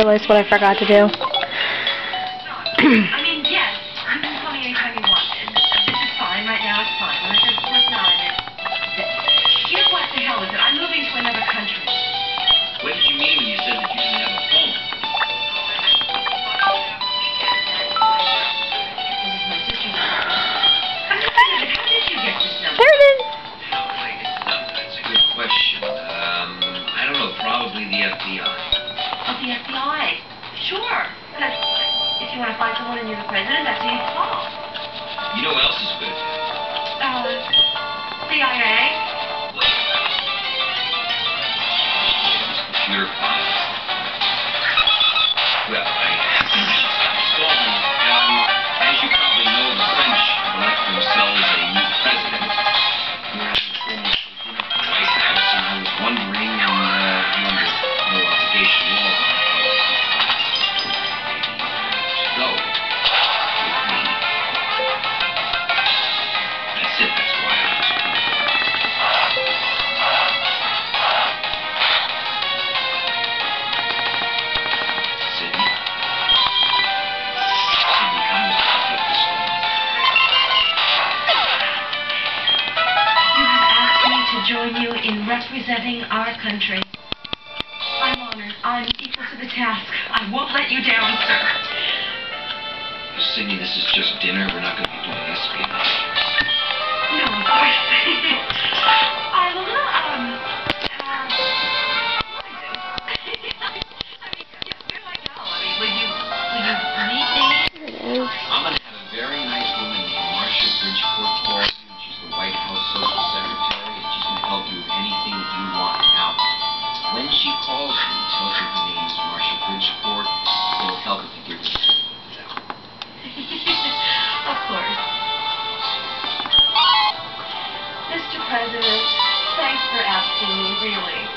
realized what I forgot to do. I mean, yes, you can call me anytime you want. This is fine. Right now it's fine. When I said, of course not, I meant this. You know what the hell is it? I'm moving to another country. What did you mean when you said that you didn't have a phone? This is my sister's apartment. How did you get this number? There it is. That's a good question. I don't know. Probably the FBI. Oh, the FBI. Sure. But if you want to find someone and you're the president, that's who you call. You know who else is good? CIA. Computer files. Well, stalling. As you probably know, the French have elected themselves a new president. We're having a formal dinner at the White House, and I was wondering, you're under no obligation at all, go with me. That's it. That's why I was Sydney. Sydney, how does that get this one? You have asked me to join you in representing our country. I'm honored. I'm equal to the task. I won't let you down, sir. Sydney, this is just dinner. We're not going to be doing espionage. No, of course. I'm a little, you're my gal. I mean, will you meet me? There it is. I'm going to have a very nice woman named Marcia Bridgeport call you. She's the White House Social Secretary, and she's going to help you with anything that you want. Now, when she calls you and tells you her name is Marcia Bridgeport, it'll help if you give her that. Of course. Mr. President, thanks for asking me, really.